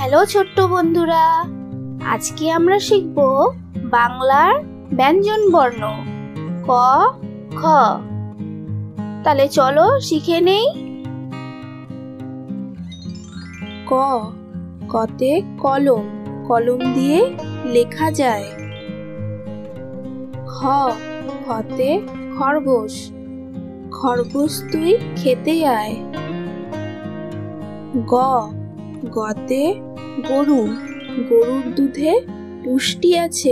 Hello ছোট্ট বন্ধুরা, আজকে আমরা শিখব বাংলার ব্যঞ্জন বর্ণ ক খ। তাহলে চলো শিখে নেই। ক, কতে কলম, কলম দিয়ে লেখা যায়। খ, খতে খরগোশ, খরগোশ তুই খেতে আয়। গ, গতে গরু, গরুর দুধে পুষ্টি আছে।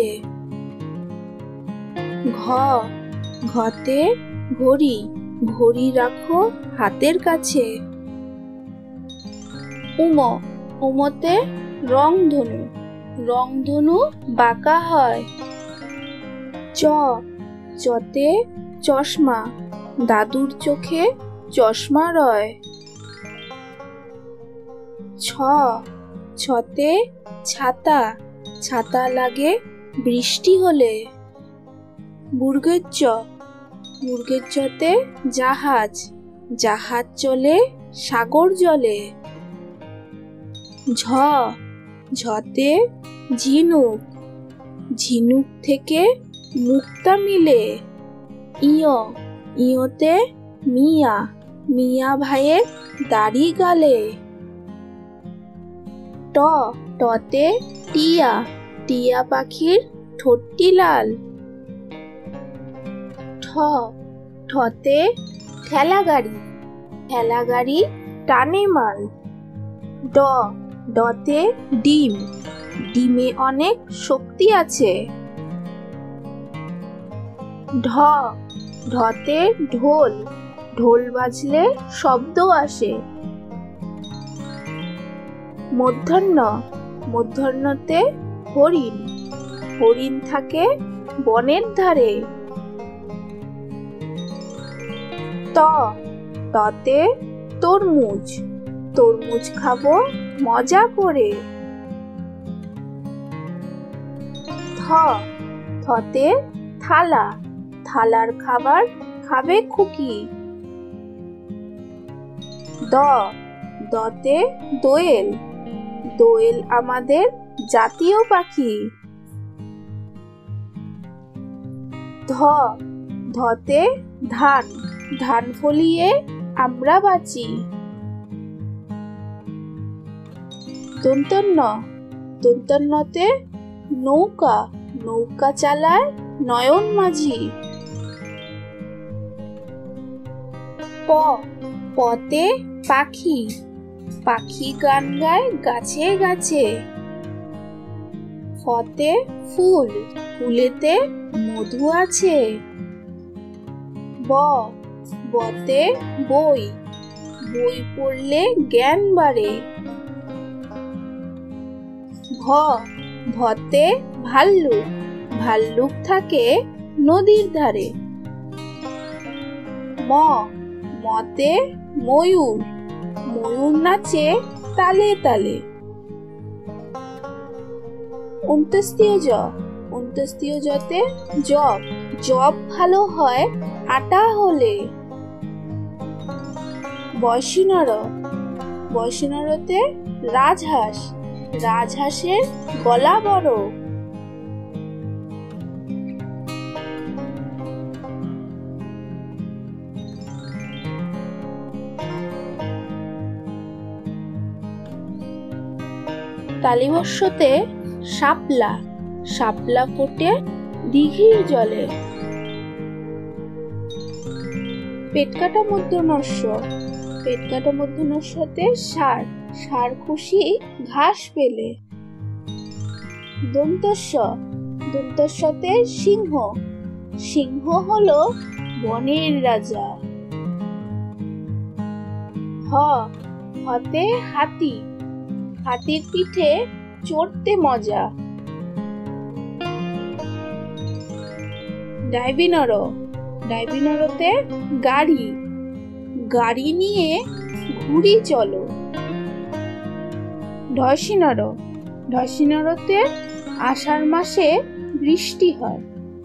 ঘ, ঘতে ঘড়ি, ঘড়ি রাখো হাতের কাছে। উম, উমতে রংধনু, রংধনু বাঁকা হয়। চ, চতে চশমা, দাদুর চোখে চশমা রয়। ছ, ছতে ছাতা, ছাতা লাগে বৃষ্টি হলে। বূর্গের চ, বূর্গের চতে জাহাজ, জাহাজ চলে সাগর জলে। ঝ, ঝতে ঝিনুক, ঝিনুক থেকে মুক্তা মিলে। ইয়, ইয়তে মিয়া, মিয়া ভাইয়ের দাড়ি গালে। ট, টতে টিয়া, টিয়া পাখির ঠোঁটটি লাল। ঠ, ঠতে ঠেলা গাড়ি, ঠেলা গাড়ি টানে মাল। ড, ডতে ডিম, ডিমে অনেক শক্তি আছে। ঢ, ঢতে ঢোল, ঢোল বাজলে শব্দ আসে। মূর্ধন্য, মূর্ধন্যতে হরিণ, হরিণ থাকে বনের ধারে। ত, ততে তরমুজ, তরমুজ খাবো মজা করে। থ, থতে থালা, থালার খাবার খাবে খুকি। দ, দতে দোয়েল, দোয়েল আমাদের জাতীয় পাখি। ধ, ধতে ধান, ধান ফলিয়ে আমরা বাঁচি। দন্তন্য, দন্তন্যতে নৌকা, নৌকা চালায় নয়ন মাঝি। প, পতে পাখি, পাখি গান গায় গাছে গাছে। ফতে ফুল, ফুলেতে মধু আছে। ব, বতে বই, বই পড়লে জ্ঞান বাড়ে। ভ, ভতে ভাল্লুক, ভাল্লুক থাকে নদীর ধারে। ম, মতে ময়ূর, ময়ূর নাচে তালে তালে। অন্ত্যেষ্টিয় জ, অন্ত্যেষ্টিয় জতে জব, জব ভালো হয় আটা হলে। বয়সীনর, বয়সীনরতে রাজহাঁস, রাজহাঁসের গলা বড়। তালিবস্যতে শাপলা, শাপলা ফোটে দিঘির জলে। পেটকাটা মূর্ধন্যস্য, পেটকাটা মূর্ধন্যস্যতে ষাঁড়, ষাঁড় খুশি ঘাস পেলে। দন্তস্য, দন্তস্যতে সিংহ, সিংহ হলো বনের রাজা। হ, হতে হাতি, হাতির পিঠে চড়তে মজা। ডাইবিনর, ডাইবিনরতে গাড়ি, গাড়ি নিয়ে ঘুরি চলো। ঢয়সিনর, ঢয়সিনরতে আষাঢ় মাসে বৃষ্টি হয়।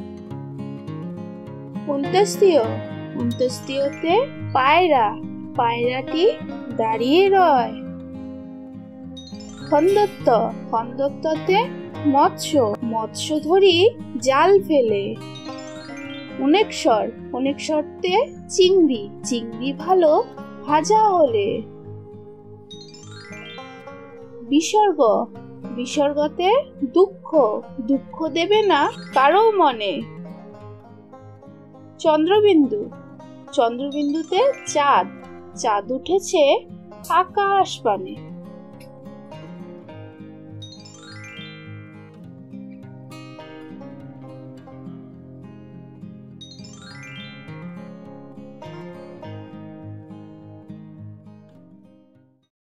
অন্ত্যেষ্টিয়, অন্ত্যেষ্টিয়তে পায়রা, পায়রাটি দাঁড়িয়ে রয়। ত, খন্দত্ব খন্দত্বতে মৎস্য মৎস্য ধরি জাল ফেলে। অনেকস্বর অনেকস্বরতে চিংড়ি চিংড়ি ভালো ভাজা হলে। বিসর্গ বিসর্গতে দুঃখ দুঃখ দেবে না কারো মনে। চন্দ্রবিন্দু চন্দ্রবিন্দুতে চাঁদ চাঁদ উঠেছে আকাশ পানে।